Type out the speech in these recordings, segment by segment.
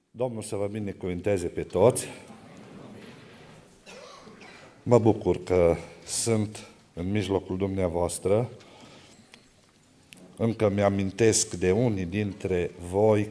Domnul să vă binecuvânteze pe toți. Mă bucur că sunt în mijlocul dumneavoastră. Încă mi-amintesc de unii dintre voi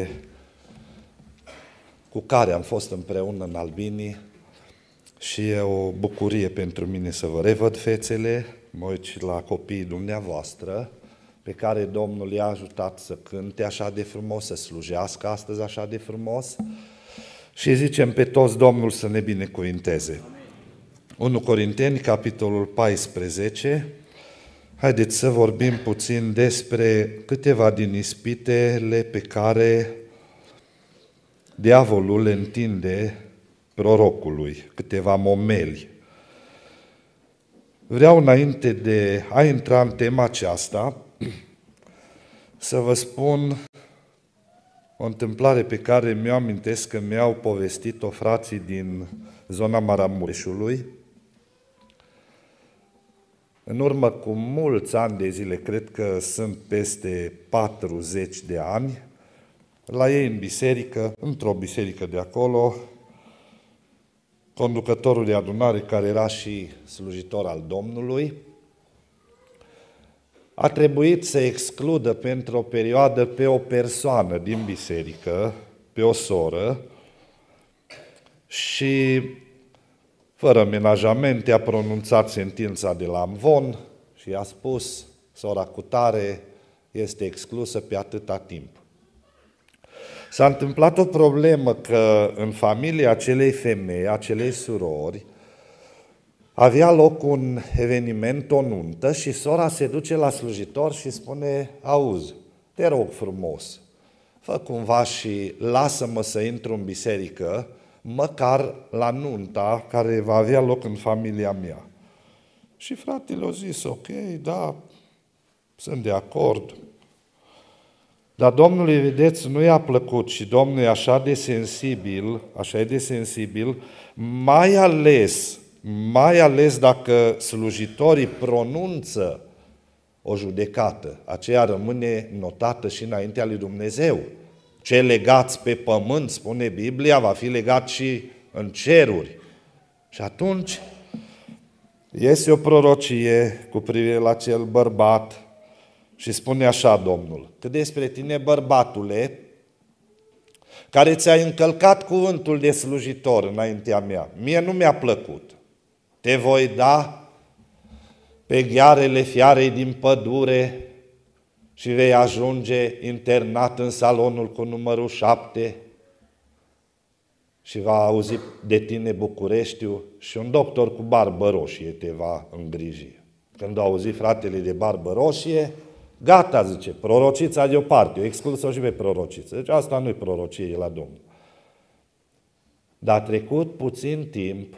cu care am fost împreună în Albinii și e o bucurie pentru mine să vă revăd fețele. Mă uit și la copiii dumneavoastră, pe care Domnul i-a ajutat să cânte așa de frumos, să slujească astăzi așa de frumos. Și zicem pe toți Domnul să ne binecuvinteze. 1 Corinteni, capitolul 14. Haideți să vorbim puțin despre câteva din ispitele pe care diavolul le întinde prorocului, câteva momeli. Vreau, înainte de a intra în tema aceasta, să vă spun o întâmplare pe care mi-o amintesc că mi-au povestit-o frații din zona Maramureșului. În urmă cu mulți ani de zile, cred că sunt peste 40 de ani, la ei în biserică, într-o biserică de acolo, conducătorul de adunare, care era și slujitor al Domnului, a trebuit să excludă pentru o perioadă pe o persoană din biserică, pe o soră, și fără menajamente a pronunțat sentința de la amvon și a spus: sora cutare este exclusă pe atâta timp. S-a întâmplat o problemă că în familia acelei femei, acelei surori, avea loc un eveniment, o nuntă, și sora se duce la slujitor și spune: auzi, te rog frumos, fă cumva și lasă-mă să intru în biserică, măcar la nunta care va avea loc în familia mea. Și fratele a zis: ok, da, sunt de acord. Dar Domnului, vedeți, nu i-a plăcut și Domnul e așa de sensibil, mai ales dacă slujitorii pronunță o judecată, aceea rămâne notată și înaintea lui Dumnezeu. Ce legați pe pământ, spune Biblia, va fi legat și în ceruri. Și atunci iese o prorocie cu privire la acel bărbat și spune așa Domnul: că despre tine, bărbatule, care ți-ai încălcat cuvântul de slujitor înaintea mea, mie nu mi-a plăcut. Te voi da pe ghearele fiarei din pădure și vei ajunge internat în salonul cu numărul 7 și va auzi de tine Bucureștiu și un doctor cu barbă roșie te va îngriji. Când a auzit fratele de barbă roșie, gata, zice, prorocița deoparte, o exclus-o și pe prorociță. Deci asta nu-i prorocie la Domnul. Dar a trecut puțin timp,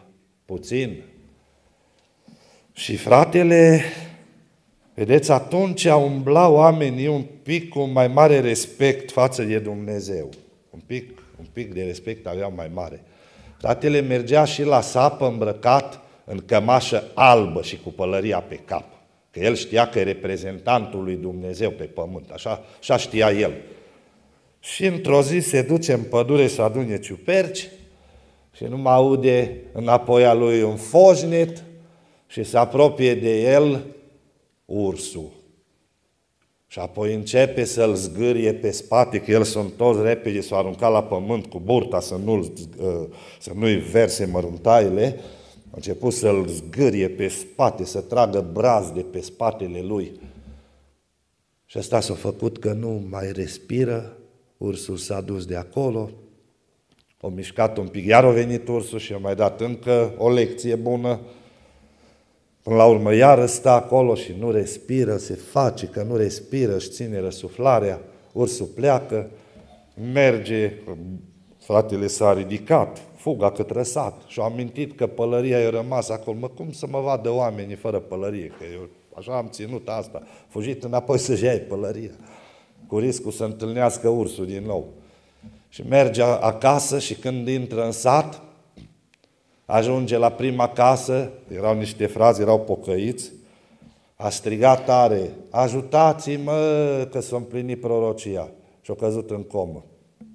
și fratele, vedeți, atunci umblau oamenii un pic cu mai mare respect față de Dumnezeu. Un pic de respect aveau mai mare. Fratele mergea și la sapă îmbrăcat în cămașă albă și cu pălăria pe cap. Că el știa că e reprezentantul lui Dumnezeu pe pământ, așa știa el. Și într-o zi se duce în pădure să adune ciuperci și nu mai aude înapoi a lui un foșnet și se apropie de el ursul. Și apoi începe să-l zgârie pe spate, că el sunt toți repede, s-o arunca la pământ cu burta să nu-i verse măruntaiele. A început să-l zgârie pe spate, să tragă braz de pe spatele lui. Și ăsta s-a făcut că nu mai respiră, ursul s-a dus de acolo, a mișcat un pic, iar a venit ursul și a mai dat încă o lecție bună. Până la urmă iară stă acolo și nu respiră, se face că nu respiră, își ține răsuflarea, ursul pleacă, merge, fratele s-a ridicat, fuga către sat și a amintit că pălăria e rămas acolo. Mă, cum să mă vadă oamenii fără pălărie? Că eu așa am ținut asta. Fugit înapoi să-și iei pălăria, cu riscul să întâlnească ursul din nou. Și merge acasă și când intră în sat, ajunge la prima casă, erau niște frați, erau pocăiți, a strigat tare: ajutați-mă că s-a împlinit prorocia. Și a căzut în comă.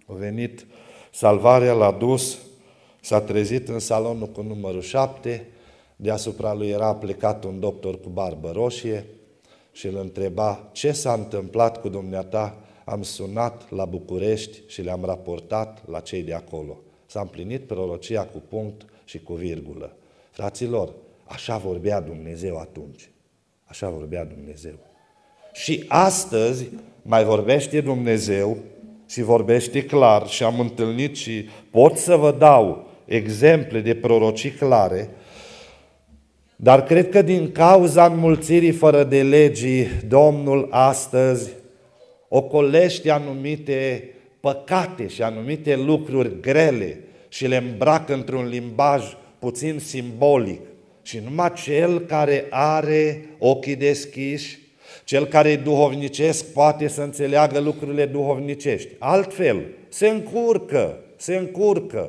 A venit salvarea, l-a dus, s-a trezit în salonul cu numărul 7, deasupra lui era plecat un doctor cu barbă roșie și îl întreba: ce s-a întâmplat cu dumneata? Am sunat la București și le-am raportat la cei de acolo. S-a împlinit prorocia cu punct și cu virgulă. Fraților, așa vorbea Dumnezeu atunci. Așa vorbea Dumnezeu. Și astăzi mai vorbește Dumnezeu și vorbește clar și am întâlnit și pot să vă dau exemple de prorocii clare, dar cred că din cauza înmulțirii fără de legii, Domnul astăzi ocolește anumite păcate și anumite lucruri grele și le îmbracă într-un limbaj puțin simbolic. Și numai cel care are ochii deschiși, cel care e duhovnicesc, poate să înțeleagă lucrurile duhovnicești. Altfel, se încurcă.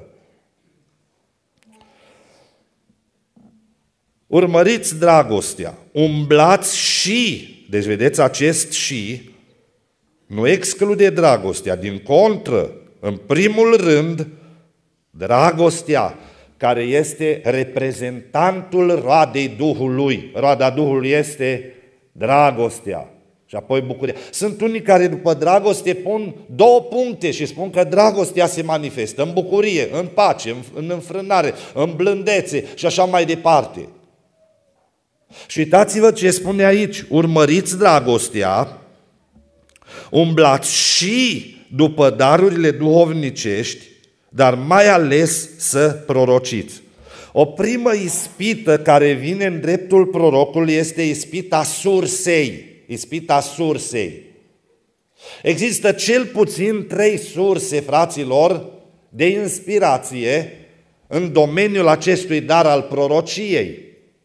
Urmăriți dragostea, umblați și, deci vedeți acest și, nu exclude dragostea, din contră, în primul rând, dragostea, care este reprezentantul roadei Duhului. Roada Duhului este dragostea și apoi bucuria. Sunt unii care după dragoste pun 2 puncte și spun că dragostea se manifestă în bucurie, în pace, în înfrânare, în blândețe și așa mai departe. Și uitați-vă ce spune aici: urmăriți dragostea, umblați și după darurile duhovnicești, dar mai ales să prorociți. O primă ispită care vine în dreptul prorocului este ispita sursei. Există cel puțin 3 surse, fraților, de inspirație în domeniul acestui dar al prorociei.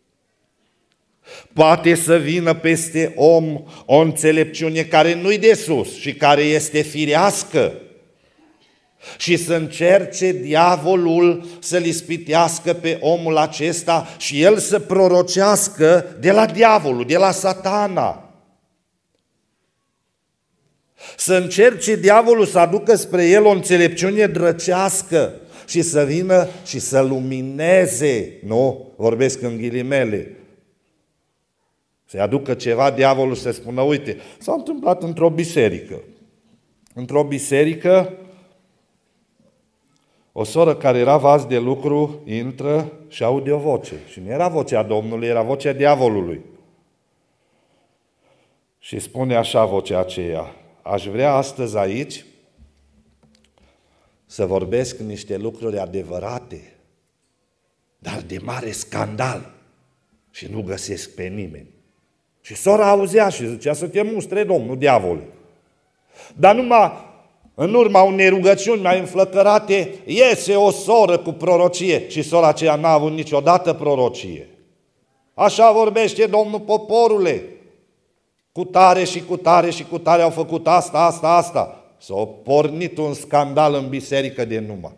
Poate să vină peste om o înțelepciune care nu-i de sus și care este firească și să încerce diavolul să-l ispitească pe omul acesta și el să prorocească de la diavolul, de la Satana. Să încerce diavolul să aducă spre el o înțelepciune drăcească și să vină și să lumineze, nu? Vorbesc în ghilimele. Să-i aducă ceva diavolul să spună: uite, s-a întâmplat într-o biserică. Într-o biserică, o soră care era vas de lucru intră și aude o voce. Și nu era vocea Domnului, era vocea diavolului. Și spune așa vocea aceea: aș vrea astăzi aici să vorbesc niște lucruri adevărate, dar de mare scandal și nu găsesc pe nimeni. Și sora auzea și zicea: să te mustre Domnul, diavolul. Dar numai în urma unei rugăciuni mai înflăcărate iese o soră cu prorocie și sora aceea n-a avut niciodată prorocie. Așa vorbește Domnul, poporule. Cu tare și cu tare și cu tare au făcut asta. S-a pornit un scandal în biserică de numai.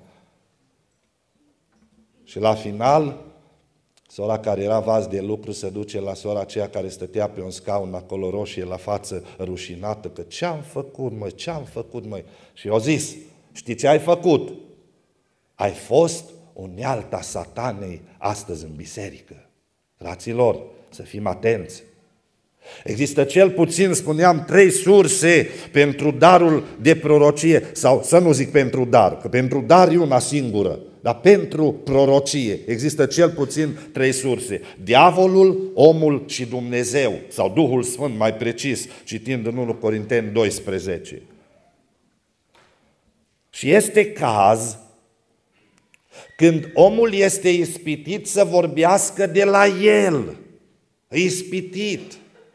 Și la final, sora care era vas de lucru se duce la sora aceea care stătea pe un scaun acolo roșie la față, rușinată, că ce-am făcut, măi? Și i-a zis: știi ce ai făcut? Ai fost unealta Satanei astăzi în biserică. Fraților, să fim atenți. Există cel puțin, spuneam, 3 surse pentru darul de prorocie, sau să nu zic pentru dar, că pentru dar e una singură, dar pentru prorocie există cel puțin 3 surse. Diavolul, omul și Dumnezeu, sau Duhul Sfânt mai precis, citind în 1 Corinteni 12. Și este caz când omul este ispitit să vorbească de la el, ispitit.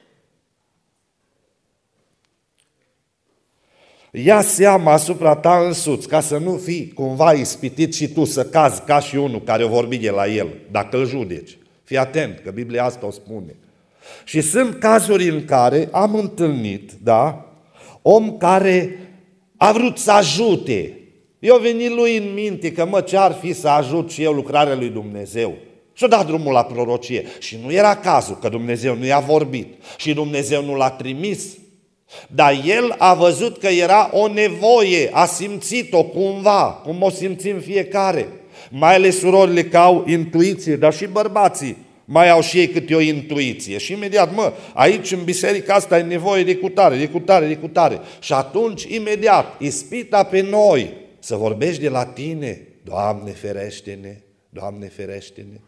Ia seama asupra ta însuți, ca să nu fii cumva ispitit și tu să cazi ca și unul care o vorbi de la el, dacă îl judeci. Fii atent, că Biblia asta o spune. Și sunt cazuri în care am întâlnit, da, om care a vrut să ajute. I-a venit lui în minte că, ce-ar fi să ajut și eu lucrarea lui Dumnezeu? Și-a dat drumul la prorocie. Și nu era cazul, că Dumnezeu nu i-a vorbit și Dumnezeu nu l-a trimis. Dar el a văzut că era o nevoie, a simțit-o cumva, cum o simțim fiecare. Mai ales surorile că au intuiție, dar și bărbații mai au și ei câte o intuiție. Și imediat, aici în biserica asta e nevoie de cutare, de cutare, de cutare. Și atunci, imediat, ispita pe noi să vorbești de la tine. Doamne ferește-ne, Doamne ferește-ne.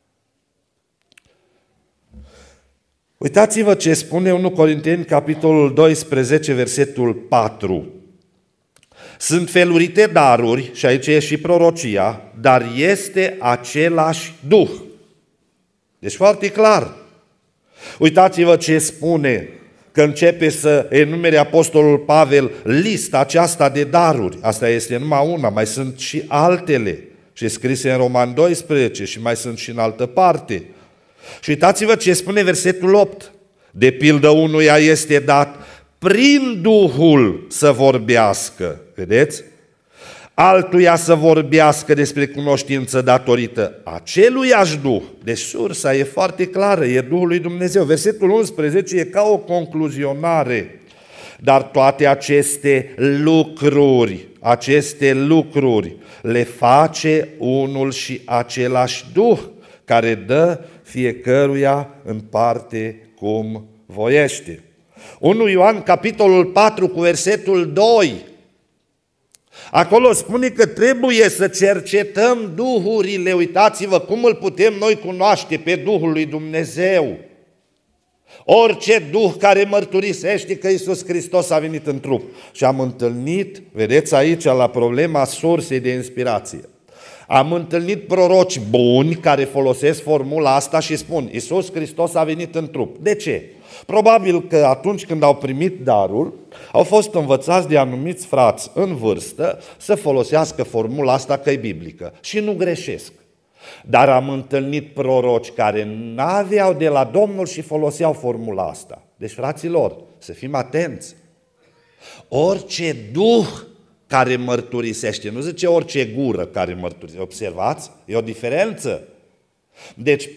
Uitați-vă ce spune 1 Corinteni, capitolul 12, versetul 4. Sunt felurite daruri, și aici e și prorocia, dar este același Duh. Deci foarte clar. Uitați-vă ce spune, că începe să enumere apostolul Pavel lista aceasta de daruri. Asta este numai una, mai sunt și altele. Și scrise în Roman 12 și mai sunt și în altă parte. Și uitați-vă ce spune versetul 8. De pildă unuia este dat prin Duhul să vorbească. Vedeți? Altuia să vorbească despre cunoștință datorită aceluiași Duh. Deci sursa e foarte clară, e Duhul lui Dumnezeu. Versetul 11 e ca o concluzionare. Dar toate aceste lucruri le face unul și același Duh, care dă fiecăruia în parte cum voiește. 1 Ioan, capitolul 4, cu versetul 2. Acolo spune că trebuie să cercetăm duhurile. Uitați-vă cum îl putem noi cunoaște pe Duhul lui Dumnezeu. Orice duh care mărturisește că Iisus Hristos a venit în trup. Și am întâlnit, vedeți aici la problema sursei de inspirație, am întâlnit proroci buni care folosesc formula asta și spun Iisus Hristos a venit în trup. De ce? Probabil că atunci când au primit darul, au fost învățați de anumiți frați în vârstă să folosească formula asta că e biblică și nu greșesc. Dar am întâlnit proroci care n-aveau de la Domnul și foloseau formula asta. Deci, fraților, să fim atenți. Orice duh care mărturisește, nu zice orice gură care mărturisește, observați? E o diferență. Deci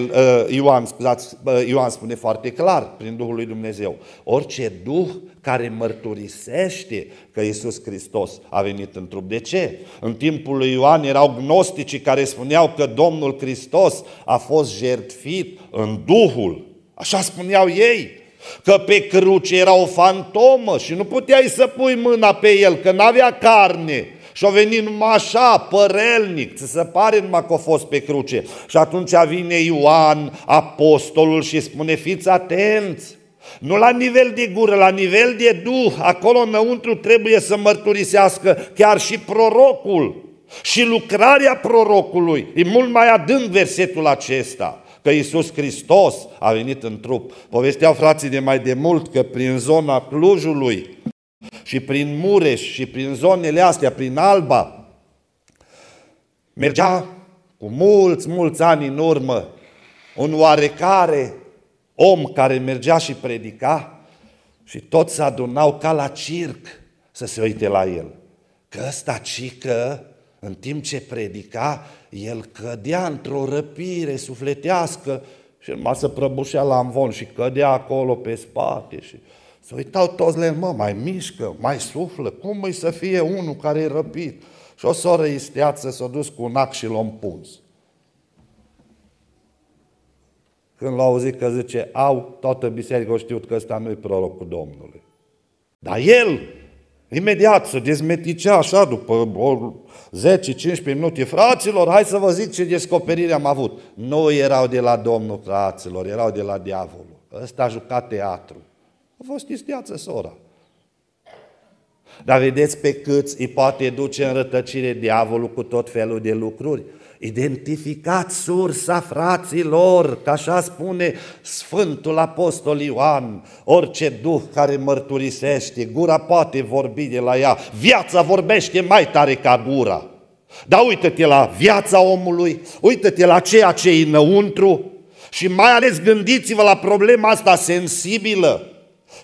Ioan spune foarte clar prin Duhul lui Dumnezeu, orice duh care mărturisește că Iisus Hristos a venit în trup. De ce? În timpul lui Ioan erau gnosticii care spuneau că Domnul Hristos a fost jertfit în Duhul. Așa spuneau ei, că pe cruce era o fantomă și nu puteai să pui mâna pe el, că n-avea carne. Și-o venit numai așa, părelnic, ți se pare numai că a fost pe cruce. Și atunci vine Ioan, apostolul, și spune, fiți atenți, nu la nivel de gură, la nivel de duh, acolo înăuntru trebuie să mărturisească chiar și prorocul. Și lucrarea prorocului, e mult mai adânc versetul acesta, că Iisus Hristos a venit în trup. Povesteau frații de mai demult că prin zona Clujului și prin Mureș și prin zonele astea, prin Alba, mergea cu mulți ani în urmă un oarecare om care mergea și predica și toți se adunau ca la circ să se uite la el. Că ăsta cică, în timp ce predica, el cădea într-o răpire sufletească și numai se prăbușea la amvon și cădea acolo pe spate și se uitau toți la el, mai mișcă, mai suflă, cum îi să fie unul care e răpit? Și o soră isteață s-a dus cu un ac și l-a împuns. Când l-a auzit că zice, toată biserica a știut că ăsta nu-i prorocul Domnului. Dar el, imediat, se dezmeticea așa, după 10-15 minute, fraților, hai să vă zic ce descoperire am avut. Nu erau de la Domnul, fraților, erau de la diavolul. Ăsta a jucat teatru. A fost isteață sora. Dar vedeți pe câți îi poate duce în rătăcire diavolul cu tot felul de lucruri. Identificați sursa, fraților, că așa spune Sfântul Apostol Ioan, orice duh care mărturisește, gura poate vorbi de la ea, viața vorbește mai tare ca gura. Dar uită-te la viața omului, uită-te la ceea ce e înăuntru și mai ales gândiți-vă la problema asta sensibilă.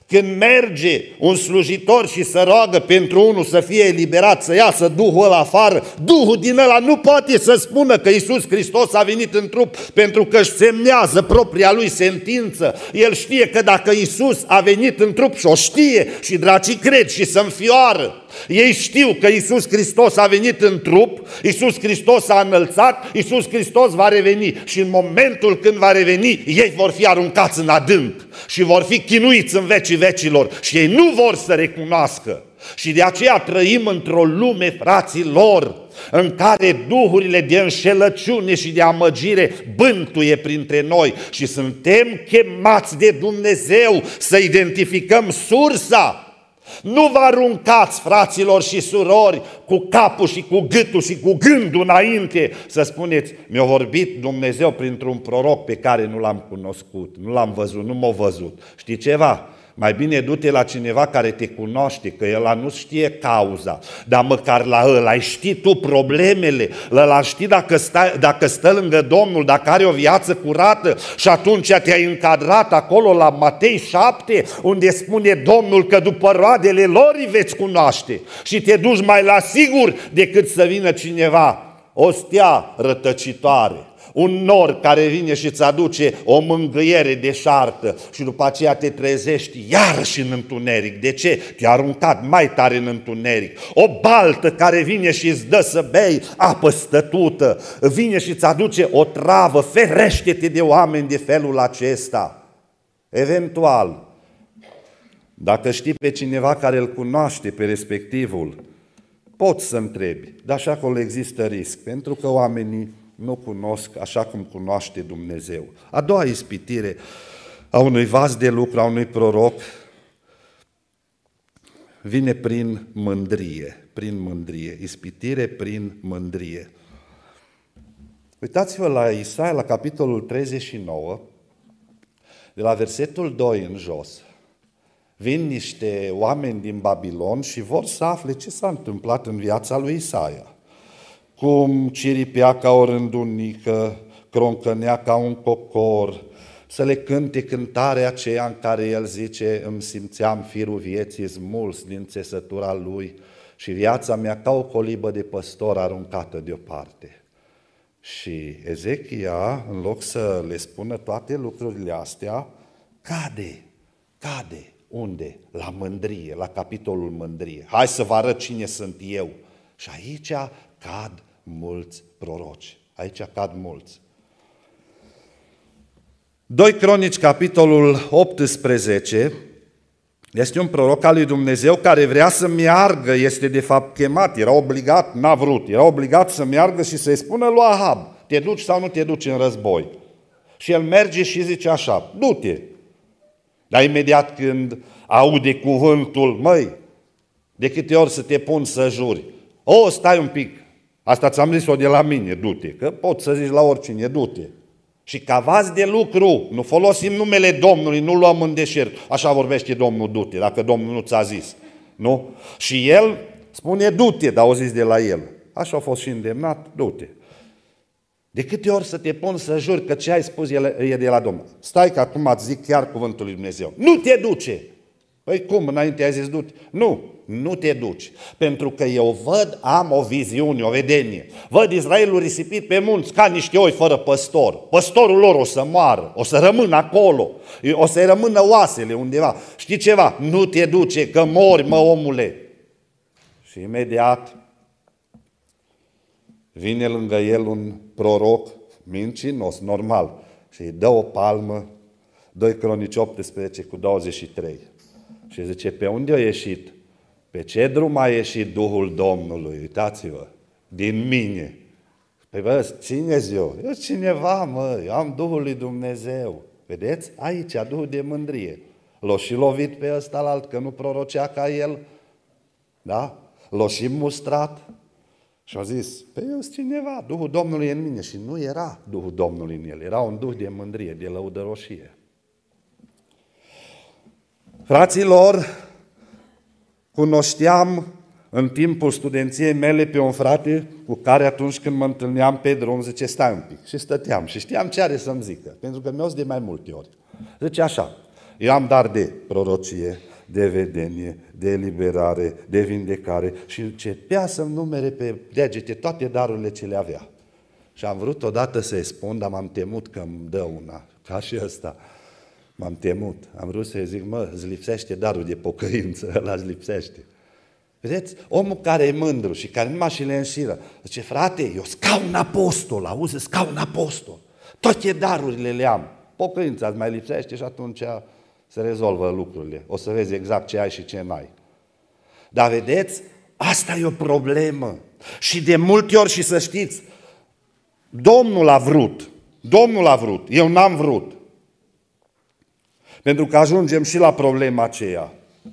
Când merge un slujitor și să roagă pentru unul să fie eliberat, să iasă Duhul ăla afară, Duhul din ăla nu poate să spună că Iisus Hristos a venit în trup pentru că își semnează propria lui sentință. El știe că dacă Iisus a venit în trup și o știe și dracii cred și se înfioară, ei știu că Iisus Hristos a venit în trup, Iisus Hristos a înălțat, Iisus Hristos va reveni și în momentul când va reveni, ei vor fi aruncați în adânc și vor fi chinuiți în vecii vecilor și ei nu vor să recunoască. Și de aceea trăim într-o lume, fraților, în care duhurile de înșelăciune și de amăgire bântuie printre noi și suntem chemați de Dumnezeu să identificăm sursa. Nu vă aruncați, fraților și surori, cu capul și cu gâtul și cu gândul înainte să spuneți: mi-a vorbit Dumnezeu printr-un proroc pe care nu l-am cunoscut, nu l-am văzut, nu m-a văzut. Știi ceva? Mai bine du-te la cineva care te cunoaște, că ăla nu știe cauza, dar măcar la ăla ai ști tu problemele, ăla știi dacă stă lângă Domnul, dacă are o viață curată și atunci te-ai încadrat acolo la Matei 7, unde spune Domnul că după roadele lor îi veți cunoaște și te duci mai la sigur decât să vină cineva, o stea rătăcitoare, un nor care vine și îți aduce o mângâiere deșartă și după aceea te trezești iarăși în întuneric. De ce? Te-a aruncat mai tare în întuneric. O baltă care vine și îți dă să bei apă stătută, vine și îți aduce o travă. Ferește-te de oameni de felul acesta. Eventual, dacă știi pe cineva care îl cunoaște pe respectivul, poți să întrebi, dar și acolo există risc, pentru că oamenii nu cunosc așa cum cunoaște Dumnezeu. A doua ispitire a unui vas de lucru, a unui proroc, vine prin mândrie, ispitire prin mândrie. Uitați-vă la Isaia, la capitolul 39, de la versetul 2 în jos. Vin niște oameni din Babilon și vor să afle ce s-a întâmplat în viața lui Isaia. Cum ciripea ca o rândunică, croncănea ca un cocor, să le cânte cântarea aceea în care el zice: îmi simțeam firul vieții smuls din țesătura lui și viața mea ca o colibă de păstor aruncată deoparte. Și Ezechia, în loc să le spună toate lucrurile astea, cade. Unde? La mândrie, la capitolul mândrie. Hai să vă arăt cine sunt eu. Și aici cad mulți proroci. Aici cad mulți. 2 Cronici, capitolul 18, este un proroc al lui Dumnezeu care vrea să meargă, este de fapt chemat, era obligat, n-a vrut, era obligat să meargă și să-i spună lui Ahab: te duci sau nu te duci în război? Și el merge și zice așa: du-te. Dar imediat când aude cuvântul: măi, de câte ori să te pun să juri? Stai un pic, asta ți-am zis-o de la mine, du-te, că poți să zici la oricine, du-te. Și ca vas de lucru, nu folosim numele Domnului, nu luăm în deșert. Așa vorbește Domnul: du-te, dacă Domnul nu ți-a zis. Nu? Și el spune: du-te, dar o zis de la el. Așa a fost și îndemnat: du-te. De câte ori să te pun să juri că ce ai spus e de la Domnul? Stai că acum îți zic chiar cuvântul lui Dumnezeu. Nu te duce! Păi cum? Înainte ai zis du-te? Nu te duci. Pentru că eu văd, am o viziune, o vedenie. Văd Israelul risipit pe munți ca niște oi fără păstor. Păstorul lor o să moară, o să rămână acolo, o să-i rămână oasele undeva. Știi ceva? Nu te duce, că mori, mă, omule. Și imediat vine lângă el un proroc mincinos, normal, și îi dă o palmă. 2 Cronici 18 cu 23. Și zice: pe unde a ieșit? Pe ce drum a ieșit Duhul Domnului? Uitați-vă, din mine. Păi bă, cine-s eu? Eu cineva, mă, eu am Duhul lui Dumnezeu. Vedeți? Aici, Duhul de mândrie. L-a și lovit pe ăsta la alt, că nu prorocea ca el. Da? L-a și mustrat. Și a zis: păi eu sunt cineva, Duhul Domnului e în mine. Și nu era Duhul Domnului în el, era un duh de mândrie, de lăudăroșie. Fraților, cunoșteam în timpul studenției mele pe un frate cu care atunci când mă întâlneam pe drum zice: stai un pic. Și stăteam și știam ce are să-mi zică, pentru că mi-o zis de mai multe ori. Zice așa: Eu am dar de prorocie, de vedenie, de eliberare, de vindecare și începea să-mi numere pe degete toate darurile ce le avea. Și am vrut odată să-i spun, dar m-am temut că îmi dă una, ca și ăsta. M-am temut. Am vrut să-i zic, îți lipsește darul de pocăință, ăla îți lipsește. Vedeți? Omul care e mândru și care numai și le înșiră, zice, frate, eu ca un apostol, auzi, ca un apostol. Toate darurile le am. Pocăința îți mai lipsește și atunci se rezolvă lucrurile. O să vezi exact ce ai și ce n-ai. Dar vedeți? Asta e o problemă. Și de multe ori, și să știți, Domnul a vrut. Domnul a vrut. Eu n-am vrut. Pentru că ajungem și la problema aceea.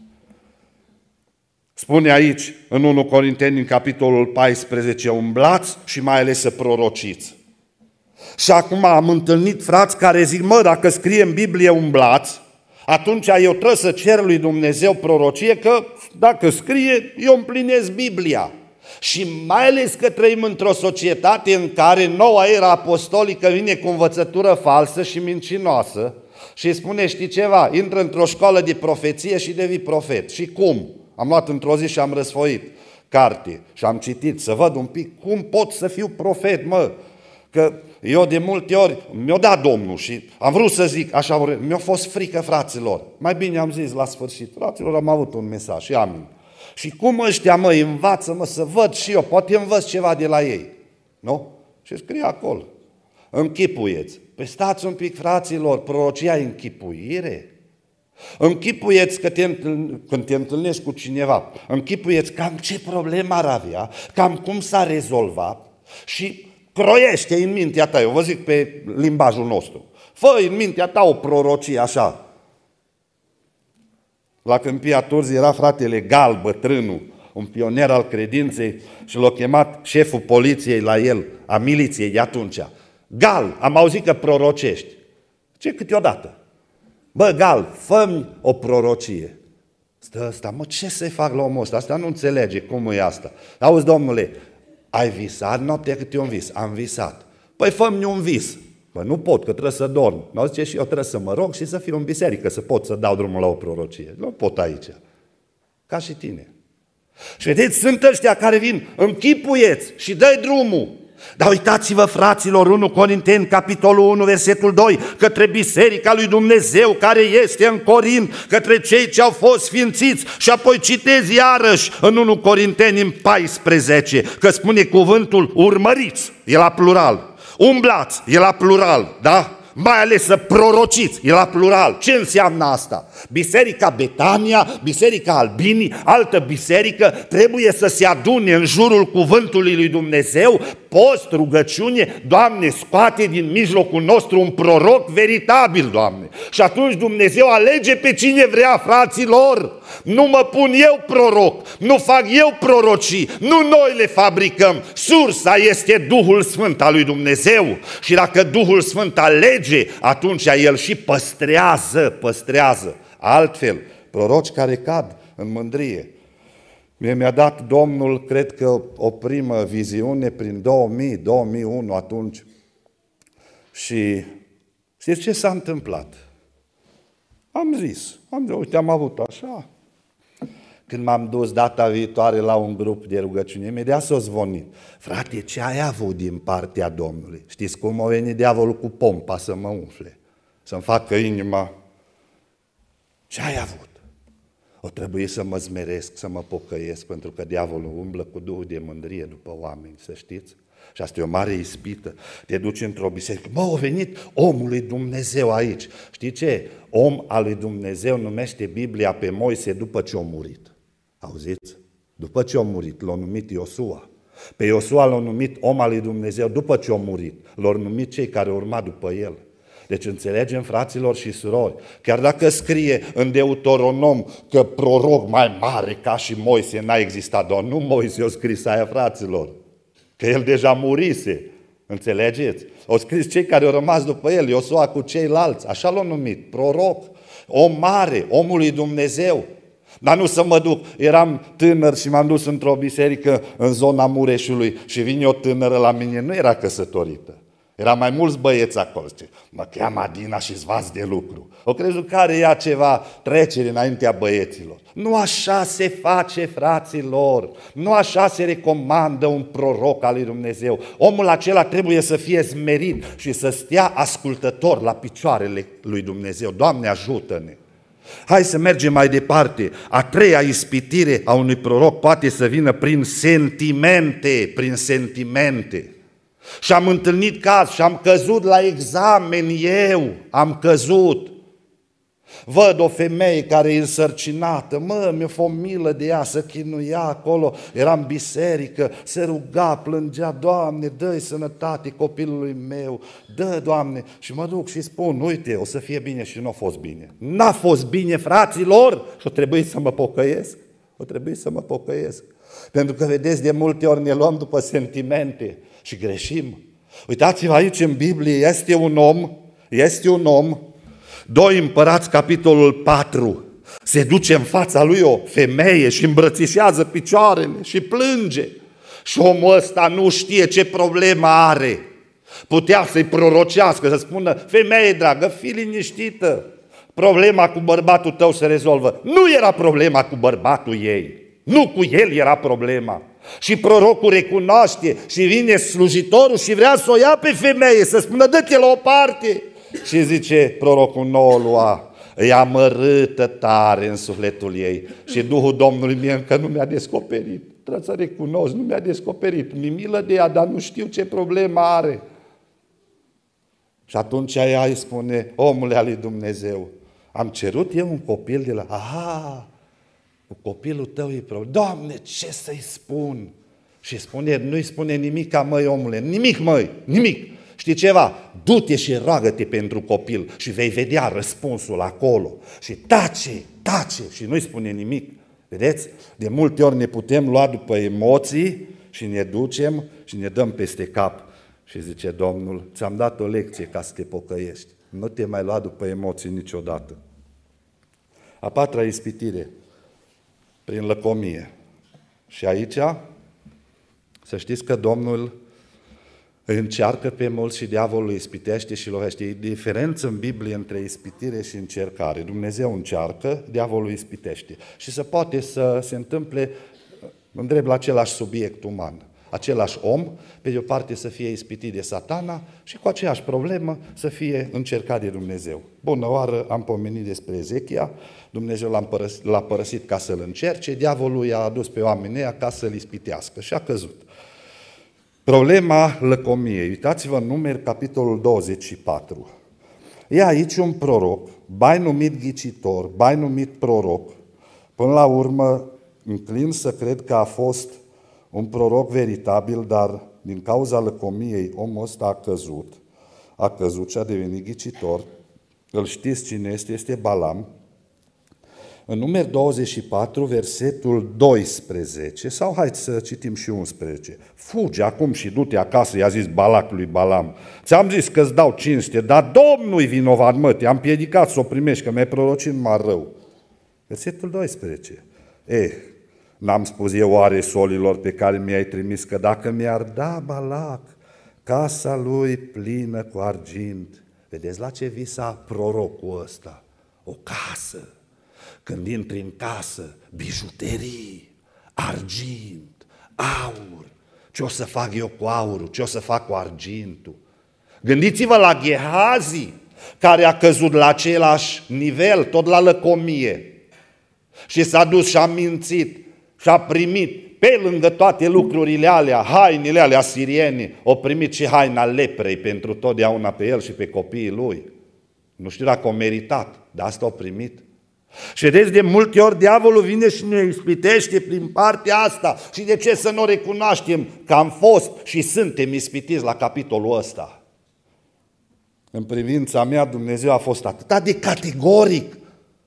Spune aici, în 1 Corinteni, în capitolul 14, umblați și mai ales să prorociți. Și acum am întâlnit frați care zic, dacă scrie în Biblie umblați, atunci eu trebuie să cer lui Dumnezeu prorocie, că dacă scrie, eu împlinesc Biblia. Și mai ales că trăim într-o societate în care noua era apostolică vine cu învățătură falsă și mincinoasă și spune, știi ceva, intră într-o școală de profeție și devii profet. Și cum? Am luat într-o zi și am răsfoit carte și am citit să văd un pic cum pot să fiu profet, Că eu de multe ori mi-o dat Domnul și am vrut să zic așa, mi-a fost frică, fraților. Mai bine am zis la sfârșit, fraților, am avut un mesaj și amin. Și cum ăștia, învață-mă să văd și eu, poate învăț ceva de la ei. Nu? Și scrie acolo. Închipuieți. Păi stați un pic, fraților, prorocia e închipuire. Închipuieți că când te întâlnești cu cineva, închipuieți cam ce problemă ar avea, cam cum s-a rezolvat și croiește în mintea ta, eu vă zic pe limbajul nostru, fă în mintea ta o prorocie așa. La Câmpia Turzii era fratele Gal, bătrânul, un pionier al credinței și l-a chemat șeful poliției la el, a miliției de atunci. Gal, am auzit că prorocești. Ce câteodată? Gal, fă-mi o prorocie. Stă ăsta, ce să-i fac la omul ăsta? Asta nu înțelege cum e asta. Auzi, domnule, ai visat noaptea câte un vis? Am visat. Păi fă-mi un vis. Nu pot, că trebuie să dorm. Nu zice și eu trebuie să mă rog și să fiu în biserică, să pot să dau drumul la o prorocie. Nu pot aici. Ca și tine. Și vedeți, sunt ăștia care vin, închipuieți și dă-i drumul. Dar uitați-vă, fraților, 1 Corinteni, capitolul 1, versetul 2, către biserica lui Dumnezeu care este în Corint, către cei ce au fost sfințiți. Și apoi citezi iarăși în 1 Corinteni, în 14, că spune cuvântul urmăriți, e la plural. Umblați, e la plural, da? Mai ales să prorociți, e la plural. Ce înseamnă asta? Biserica Betania, Biserica Albinii, altă biserică, trebuie să se adune în jurul cuvântului lui Dumnezeu, post, rugăciune, Doamne, scoate din mijlocul nostru un proroc veritabil, Doamne. Și atunci Dumnezeu alege pe cine vrea, fraților. Nu mă pun eu proroc, nu fac eu prorocii, nu noi le fabricăm. Sursa este Duhul Sfânt al lui Dumnezeu și dacă Duhul Sfânt alege, atunci El și păstrează. Altfel, proroci care cad în mândrie. Mi-a dat Domnul, cred că o primă viziune prin 2000-2001 atunci. Și știți ce s-a întâmplat? Am zis, uite, am avut așa. Când m-am dus data viitoare la un grup de rugăciune, imediat s-a zvonit. Frate, ce ai avut din partea Domnului? Știți cum a venit diavolul cu pompa să mă umfle? Să-mi facă inima. Ce ai avut? O trebuie să mă zmeresc, să mă pocăiesc, pentru că diavolul umblă cu duhul de mândrie după oameni, să știți? Și asta e o mare ispită. Te duci într-o biserică. A venit omul lui Dumnezeu aici. Știi ce? Om al lui Dumnezeu numește Biblia pe Moise după ce a murit. Auziți? După ce a murit, l-a numit Iosua. Pe Iosua l-a numit om al lui Dumnezeu după ce a murit. L-au numit cei care au urmat după el. Deci înțelegem, fraților și surori, chiar dacă scrie în Deuteronom că proroc mai mare ca și Moise n-a existat, doar nu Moise a scris aia, fraților, că el deja murise, înțelegeți? Au scris cei care au rămas după el, Iosua cu ceilalți, așa l-au numit, proroc, om mare, omul lui Dumnezeu. Dar nu să mă duc, eram tânăr și m-am dus într-o biserică în zona Mureșului și vine o tânără la mine, nu era căsătorită. Era mai mulți băieți acolo. Zice, mă cheamă Adina și zvați de lucru. O crezut că are ea ceva trecere înaintea băieților. Nu așa se face, fraților. Nu așa se recomandă un proroc al lui Dumnezeu. Omul acela trebuie să fie smerit și să stea ascultător la picioarele lui Dumnezeu. Doamne, ajută-ne! Hai să mergem mai departe. A treia ispitire a unui proroc poate să vină prin sentimente, Și am întâlnit caz și am căzut la examen am căzut. Văd o femeie care e însărcinată, mi-a fost milă de ea, să chinuia acolo, era în biserică, se ruga, plângea, Doamne, dă-i sănătate copilului meu, dă, Doamne, și mă duc și spun, uite, o să fie bine și nu a fost bine. N-a fost bine, fraților, și o trebuie să mă pocăiesc. Pentru că, vedeți, de multe ori ne luăm după sentimente și greșim. Uitați-vă aici în Biblie, este un om, 2 Împărați, capitolul 4, se duce în fața lui o femeie și îmbrățișează picioarele și plânge. Și omul ăsta nu știe ce problemă are. Putea să-i prorocească, să spună, femeie dragă, fii liniștită, problema cu bărbatul tău se rezolvă. Nu era problema cu bărbatul ei, nu cu el era problema. Și prorocul recunoaște și vine slujitorul și vrea să o ia pe femeie, să spună, dă-te la o parte. Și zice prorocul, nu o lua, îi amărâtă tare în sufletul ei și Duhul Domnului mie încă nu mi-a descoperit. Trebuie să recunosc, nu mi-a descoperit. Mi-e milă de ea, dar nu știu ce problemă are. Și atunci ea îi spune, omule al lui Dumnezeu, am cerut eu un copil de la... Cu copilul tău e problemă. Doamne, ce să-i spun? Și spune, nu-i spune nimic, măi, omule, nimic. Știi ceva? Du-te și roagă-te pentru copil și vei vedea răspunsul acolo. Și tace și nu-i spune nimic. Vedeți? De multe ori ne putem lua după emoții și ne ducem și ne dăm peste cap. Și zice Domnul, ți-am dat o lecție ca să te pocăiești. Nu te mai lua după emoții niciodată. A patra ispitire, prin lăcomie. Și aici, să știți că Domnul îi încearcă pe mulți și diavolul îi ispitește și lovește. E diferență în Biblie între ispitire și încercare. Dumnezeu încearcă, diavolul îi ispitește. Și se poate să se întâmple în drept la același subiect uman. Același om, pe de o parte să fie ispitit de Satana și cu aceeași problemă să fie încercat de Dumnezeu. Bună oară, am pomenit despre Ezechia, Dumnezeu l-a părăsit ca să-l încerce, diavolul i-a adus pe oamenii ăia ca să-l ispitească și a căzut. Problema lăcomiei. Uitați-vă în Numeri, capitolul 24. E aici un proroc, bai numit ghicitor, bai numit proroc. Până la urmă, înclin să cred că a fost un proroc veritabil, dar din cauza lăcomiei omul ăsta a căzut și a devenit ghicitor. Îl știți cine este Balam. În Numeri 24, versetul 12, sau haideți să citim și 11. Fugi acum și du-te acasă, i-a zis Balac lui Balam. Ți-am zis că îți dau cinste, dar Domnul-i vinovat, mă, te-am împiedicat să o primești, că mi-ai prorocit mai rău. Versetul 12. N-am spus eu oare solilor pe care mi-ai trimis că dacă mi-ar da Balac casa lui plină cu argint. Vedeți la ce visa prorocul ăsta? O casă. Când intri în casă, bijuterii, argint, aur. Ce o să fac eu cu aurul? Ce o să fac cu argintul? Gândiți-vă la Gehazi, care a căzut la același nivel, tot la lăcomie. Și s-a dus și a mințit și a primit, pe lângă toate lucrurile alea, hainele alea siriene, o primit și haina leprei pentru totdeauna pe el și pe copiii lui. Nu știu dacă o meritat, dar asta o primit. Și vedeți, de multe ori diavolul vine și ne ispitește prin partea asta. Și de ce să nu recunoaștem că am fost și suntem ispitiți la capitolul ăsta? În privința mea, Dumnezeu a fost atât de categoric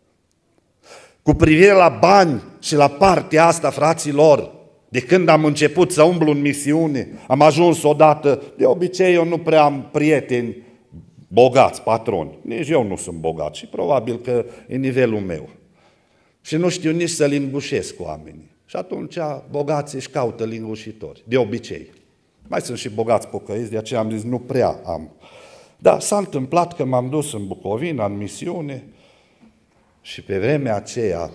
cu privire la bani și la partea asta, fraților. De când am început să umblu în misiune, am ajuns odată, de obicei eu nu prea am prieteni bogați, patroni. Nici eu nu sunt bogat și probabil că e nivelul meu. Și nu știu nici să lingușesc cu oamenii. Și atunci bogații își caută lingușitori, de obicei. Mai sunt și bogați pocăiți, de aceea am zis, nu prea am. Dar s-a întâmplat că m-am dus în Bucovina, în misiune, și pe vremea aceea,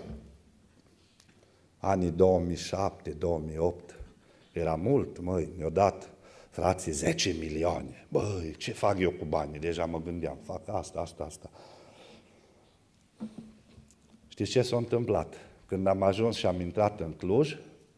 anii 2007-2008, era mult, măi, mi-au dat frații 10 milioane. Băi, ce fac eu cu banii? Deja mă gândeam, fac asta. Știți ce s-a întâmplat? Când am ajuns și am intrat în Cluj,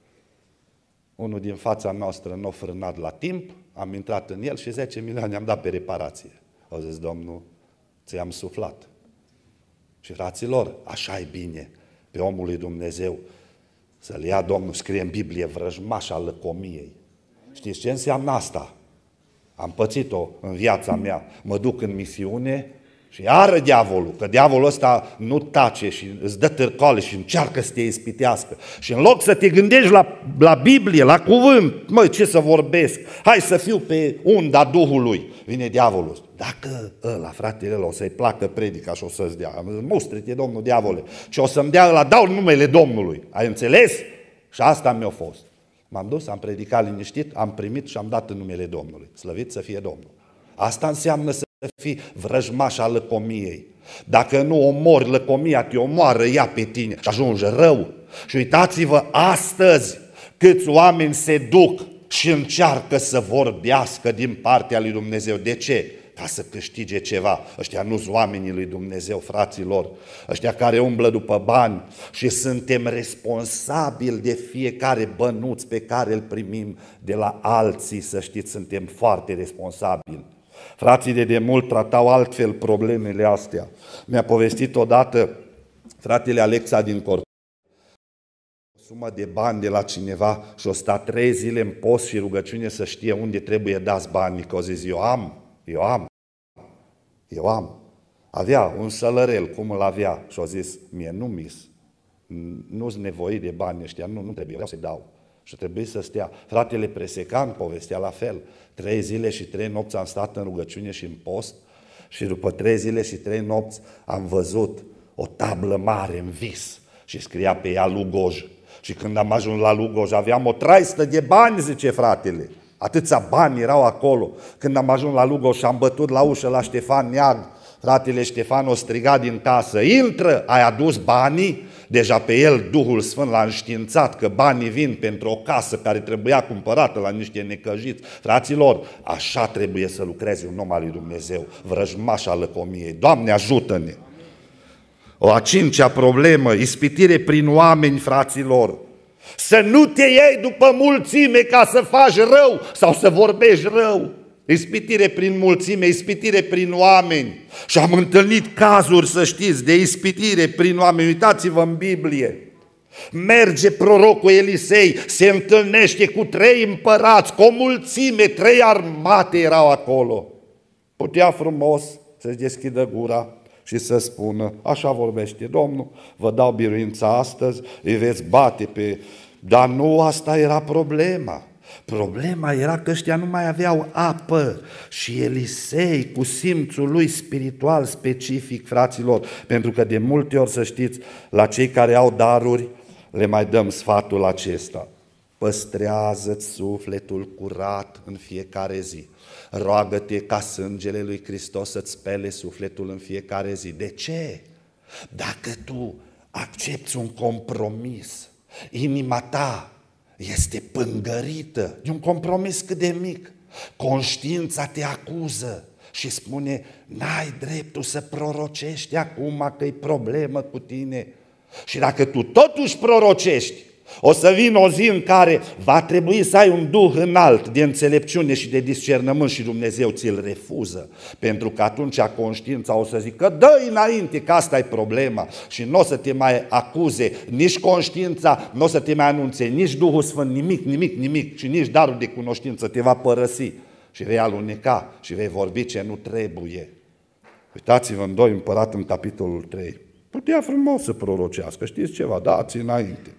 unul din fața noastră nu a frânat la timp, am intrat în el și 10 milioane am dat pe reparație. Au zis, Domnul, ți-am suflat. Și fraților, așa e bine pe omul lui Dumnezeu să-l ia Domnul, scrie în Biblie, vrăjmașa lăcomiei. Știți ce înseamnă asta? Am pățit-o în viața mea. Mă duc în misiune și iară diavolul, că diavolul ăsta nu tace și îți dă târcoale și încearcă să te ispitească. Și în loc să te gândești la Biblie, la cuvânt, măi, ce să vorbesc, hai să fiu pe unda Duhului, vine diavolul. Dacă ăla, fratele, o să-i placă predica și o să-ți dea, mustre-te, Domnul diavole, și o să-mi dea ăla, dau numele Domnului. Ai înțeles? Și asta mi-a fost. M-am dus, am predicat liniștit, am primit și am dat în numele Domnului. Slăvit să fie Domnul. Asta înseamnă să fii vrăjmașa lăcomiei. Dacă nu omori lăcomia, te omoară ea pe tine și ajungi rău. Și uitați-vă astăzi câți oameni se duc și încearcă să vorbească din partea lui Dumnezeu. De ce? Ca să câștige ceva. Ăștia nu sunt oamenii lui Dumnezeu, fraților. Ăștia care umblă după bani și suntem responsabili de fiecare bănuț pe care îl primim de la alții, să știți, suntem foarte responsabili. Frații de demult tratau altfel problemele astea. Mi-a povestit odată fratele Alexa din Corp o sumă de bani de la cineva și o sta 3 zile în post și rugăciune să știe unde trebuie dați banii. Că o zis, eu am. Avea un sălărel, cum îl avea, și o zis, mie nu-s nevoie de bani ăștia, nu trebuie, vreau să-i dau. Și trebuie să stea. Fratele Presecan povestea la fel. 3 zile și 3 nopți am stat în rugăciune și în post și după 3 zile și 3 nopți am văzut o tablă mare în vis și scria pe ea Lugoj. Și când am ajuns la Lugoj aveam o traistă de bani, zice fratele. Atâția bani erau acolo. Când am ajuns la Lugoj și am bătut la ușă la Ștefan Neag, fratele Ștefan o striga din casă, intră, ai adus banii? Deja pe el Duhul Sfânt l-a înștiințat că banii vin pentru o casă care trebuia cumpărată la niște necăjiți. Fraților, așa trebuie să lucreze un om al lui Dumnezeu, vrăjmașa lăcomiei. Doamne, ajută-ne! O a 5-a problemă, ispitire prin oameni, fraților. Să nu te iei după mulțime ca să faci rău sau să vorbești rău. Ispitire prin mulțime, ispitire prin oameni. Și am întâlnit cazuri, să știți, de ispitire prin oameni. Uitați-vă în Biblie. Merge prorocul Elisei, se întâlnește cu 3 împărați, cu o mulțime, 3 armate erau acolo. Putea frumos să-și deschidă gura și să spună, așa vorbește Domnul, vă dau biruința astăzi, îi veți bate pe... Dar nu asta era problema. Problema era că ăștia nu mai aveau apă și Elisei, cu simțul lui spiritual specific, fraților, pentru că de multe ori, să știți, la cei care au daruri, le mai dăm sfatul acesta. Păstrează-ți sufletul curat în fiecare zi. Roagă-te ca sângele lui Hristos să-ți spele sufletul în fiecare zi. De ce? Dacă tu accepți un compromis, inima ta este pângărită de un compromis cât de mic. Conștiința te acuză și spune, n-ai dreptul să prorocești acum că e problemă cu tine. Și dacă tu totuși prorocești, o să vină o zi în care va trebui să ai un duh înalt de înțelepciune și de discernământ și Dumnezeu ți-l refuză. Pentru că atunci conștiința o să zică, dă-i înainte că asta e problema și nu o să te mai acuze, nici conștiința nu o să te mai anunțe, nici Duhul Sfânt, nimic și nici darul de cunoștință te va părăsi și vei aluneca și vei vorbi ce nu trebuie. Uitați-vă în 2 Împărat în capitolul 3. Putea frumos să prorocească, știți ceva, dați înainte.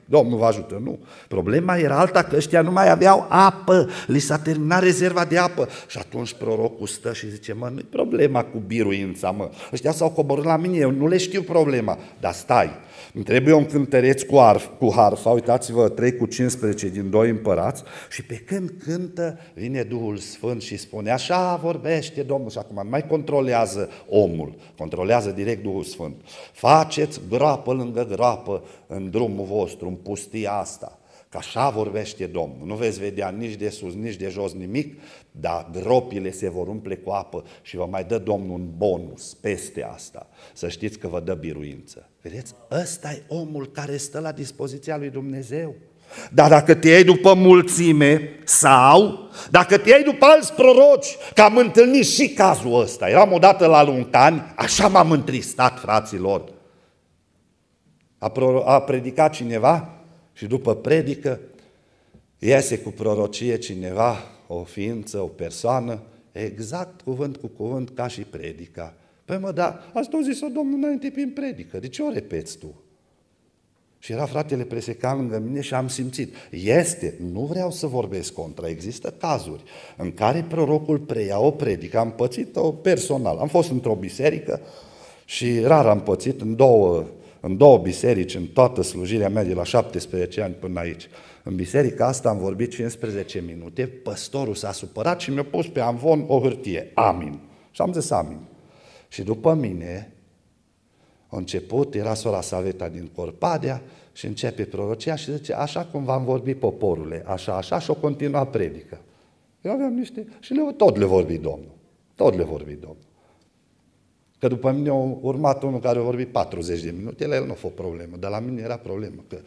Domnul vă ajută. Nu. Problema era alta, că ăștia nu mai aveau apă, li s-a terminat rezerva de apă. Și atunci prorocul stă și zice, mă, nu-i problema cu biruința, mă. Ăștia s-au coborât la mine, eu nu le știu problema. Dar stai, îmi trebuie un cântăreț cu harfa, uitați-vă, 3:15 din 2 Împărați, și pe când cântă, vine Duhul Sfânt și spune, așa vorbește Domnul. Și acum nu mai controlează omul, controlează direct Duhul Sfânt. Faceți groapă lângă groapă în drumul vostru, în pustia asta, că așa vorbește Domnul. Nu veți vedea nici de sus, nici de jos nimic, dar gropile se vor umple cu apă și vă mai dă Domnul un bonus peste asta. Să știți că vă dă biruință. Vedeți? Ăsta e omul care stă la dispoziția lui Dumnezeu. Dar dacă te iei după mulțime sau dacă te iei după alți proroci, că am întâlnit și cazul ăsta. Eram odată la Luncani, așa m-am întristat, fraților. A predicat cineva și după predică iese cu prorocie cineva, o ființă, o persoană, exact cuvânt cu cuvânt ca și predica. Păi mă, da, asta o zis-o Domnul înainte prin predică, de ce o repeți tu? Și era fratele Presecan lângă mine și am simțit, nu vreau să vorbesc contra, există cazuri în care prorocul preia o predică, am pățit-o personal, am fost într-o biserică și rar am pățit în două biserici, în toată slujirea mea de la 17 ani până aici. În biserica asta am vorbit 15 minute, păstorul s-a supărat și mi-a pus pe amvon o hârtie, amin. Și am zis amin. Și după mine a început, era sora Saveta din Corpadea și începe prorocia și zice, așa cum v-am vorbit poporule, așa, așa, și o continua predică. Eu aveam niște, și tot le vorbi Domnul, tot le vorbi Domnul. Că după mine a urmat unul care a vorbit 40 de minute, la el nu a fost problemă, dar la mine era problemă. Că...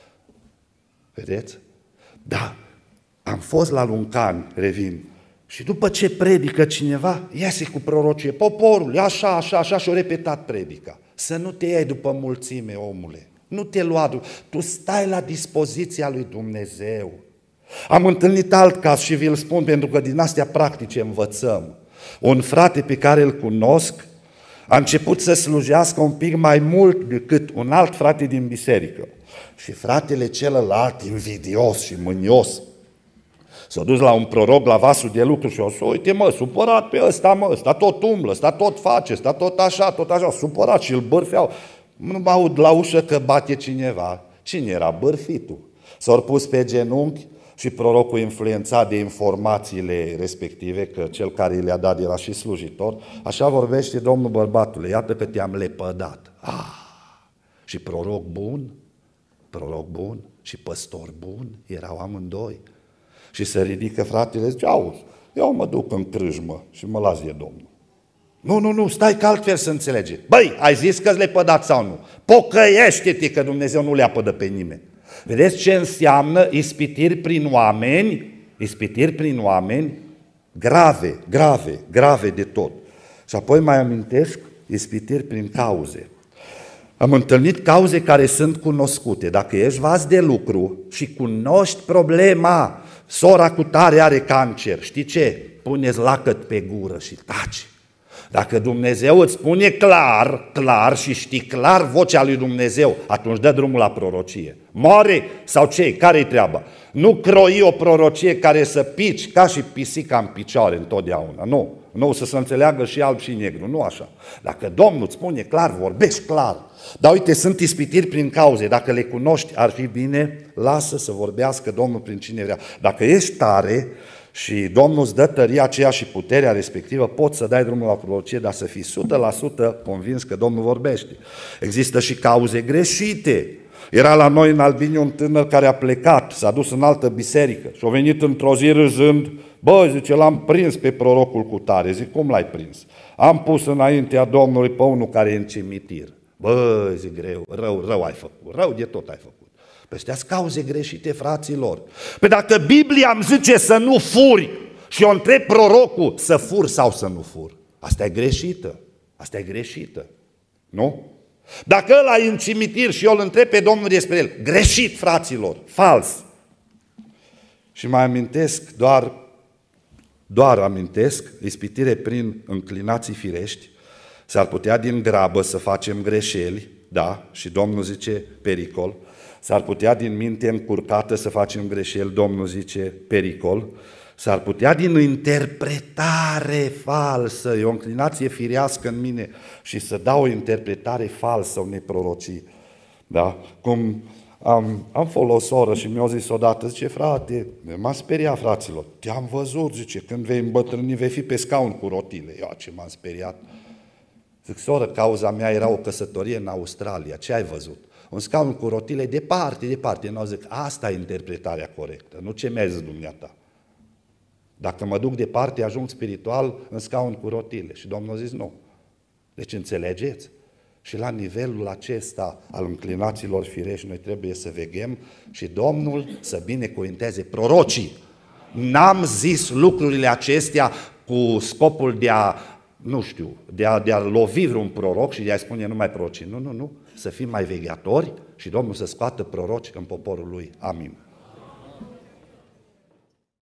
Vedeți? Da, am fost la Luncani, revin, și după ce predică cineva, iese cu prorocie, poporul, așa, așa, așa, și-o repetat predica. Să nu te iei după mulțime, omule, nu te lua, tu stai la dispoziția lui Dumnezeu. Am întâlnit alt caz și vi-l spun pentru că din astea practice învățăm. Un frate pe care îl cunosc a început să slujească un pic mai mult decât un alt frate din biserică. Și fratele celălalt, invidios și mânios, s-a dus la un proroc la vasul de lucru și o să uite, mă, supărat pe ăsta tot umblă, ăsta tot face, ăsta tot așa, supărat și îl bârfeau. Nu mă aud la ușă că bate cineva. Cine era? Bârfitul. S-au pus pe genunchi și prorocul, influențat de informațiile respective, că cel care le-a dat era și slujitor, așa vorbește Domnul bărbatule, iată că te-am lepădat. Și proroc bun și păstor bun erau amândoi. Și se ridică fratele, zice, auzi, eu mă duc în crâjmă și mă las de Domnul. Nu, stai că altfel să înțelege. Băi, ai zis că-ți lepădat sau nu? Pocăiește-te că Dumnezeu nu le apădă pe nimeni. Vedeți ce înseamnă ispitiri prin oameni? Ispitiri prin oameni grave de tot. Și apoi mai amintesc ispitiri prin cauze. Am întâlnit cauze care sunt cunoscute. Dacă ești vas de lucru și cunoști problema, sora cu tare are cancer, știi ce? Puneți lacăt pe gură și taci. Dacă Dumnezeu îți spune clar și știi clar vocea lui Dumnezeu, atunci dă drumul la prorocie. Moare sau ce? Care-i treaba? Nu croi o prorocie care să pici ca și pisica în picioare întotdeauna. Nu, să se înțeleagă și alb și negru, nu așa. Dacă Domnul îți spune clar, vorbești clar. Dar uite, sunt ispitiri prin cauze. Dacă le cunoști, ar fi bine, lasă să vorbească Domnul prin cine vrea. Dacă ești tare și Domnul îți dă tăria aceea și puterea respectivă, poți să dai drumul la prorocie, dar să fii 100% convins că Domnul vorbește. Există și cauze greșite. Era la noi în Albini un tânăr care a plecat, s-a dus în altă biserică și a venit într-o zi râzând, bă, zice, l-am prins pe prorocul cu tare. Zic, cum l-ai prins? Am pus înaintea Domnului pe unul care e în cimitir. Bă, zic, rău ai făcut, rău de tot ai făcut. Păi astea sunt cauze greșite, fraților. Păi dacă Biblia îmi zice să nu furi și eu întreb prorocul să fur sau să nu fur, asta e greșită, nu? Dacă ăla e în cimitir și eu îl întreb pe Domnul despre el, greșit, fraților, fals. Și mai amintesc, doar amintesc, ispitire prin înclinații firești, s-ar putea din grabă să facem greșeli, da, și Domnul zice pericol, S-ar putea din minte încurcată să facem greșeli, Domnul zice, pericol. S-ar putea din interpretare falsă, e o înclinație firească în mine și să dau o interpretare falsă unei prorocii. Da? Cum am fost o oră și mi-a zis odată, zice, frate, m-a speriat, fraților, te-am văzut, zice, când vei îmbătrâni, vei fi pe scaun cu rotile. Eu ce m-am speriat. Zic, soră, cauza mea era o căsătorie în Australia, ce ai văzut? Un scaun cu rotile departe, departe. Nu zic, asta e interpretarea corectă, nu ce mi-ai zis dumneata. Dacă mă duc departe, ajung spiritual în scaun cu rotile. Și Domnul a zis, nu. Deci înțelegeți? Și la nivelul acesta al înclinațiilor firești, noi trebuie să veghem și Domnul să binecuvinteze prorocii. N-am zis lucrurile acestea cu scopul de a, nu știu, de a lovi vreun proroc și de a spune numai prorocii. Nu. Să fim mai vegheatori și Domnul să scoată proroci în poporul lui. Amin.